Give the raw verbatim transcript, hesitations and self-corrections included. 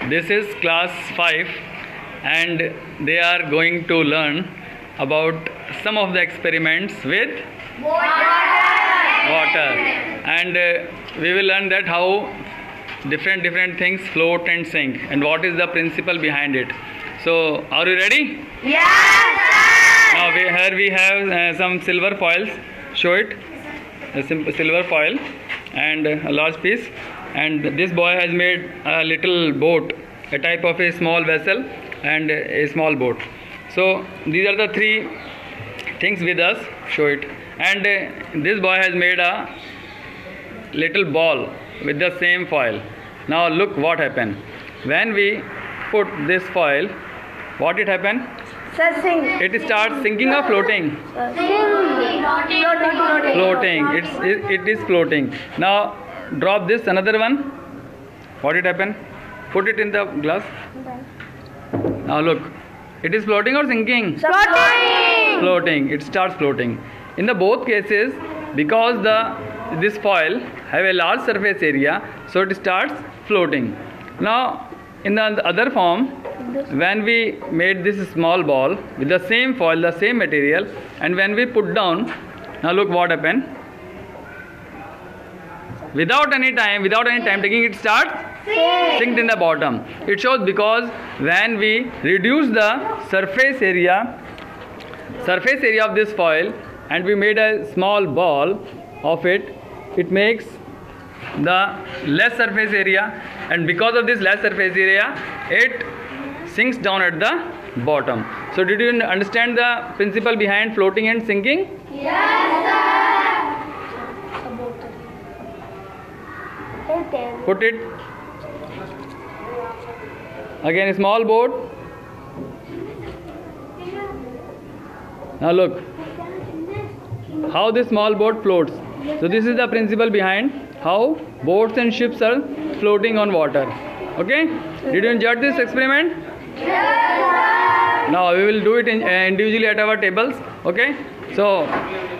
This is class five and they are going to learn about some of the experiments with water, water. and uh, we will learn that how different different things float and sink and what is the principle behind it. So are you ready? Yes, sir. Now we, here we have uh, some silver foils. Show it. A simple silver foil and a large piece, and this boy has made a little boat, a type of a small vessel and a small boat. So these are the three things with us. Show it. And uh, this boy has made a little ball with the same foil. Now look what happened when we put this foil. What it happened? Sir, sing. It starts sinking or floating? Floating. Floating. Floating. It's it, it is floating. Now drop this another one. What it happen? Put it in the glass. Now look. It is floating or sinking? Floating. Floating. It starts floating. In the both cases, because the this foil have a large surface area, so it starts floating. Now in the other form, when we made this small ball with the same foil, the same material, and when we put down, now look what happened. Without any time, without any time taking, it starts sinked in the bottom. It shows because when we reduce the surface area, surface area of this foil, and we made a small ball of it, it makes the less surface area, and because of this less surface area, it sinks down at the bottom. So did you understand the principle behind floating and sinking? Yes, sir. Put it. Again a small boat. Now look how this small boat floats. So this is the principle behind how boats and ships are floating on water. Okay? Did you enjoy this experiment? Yes, sir. Now we will do it in, uh, individually at our tables. Okay? So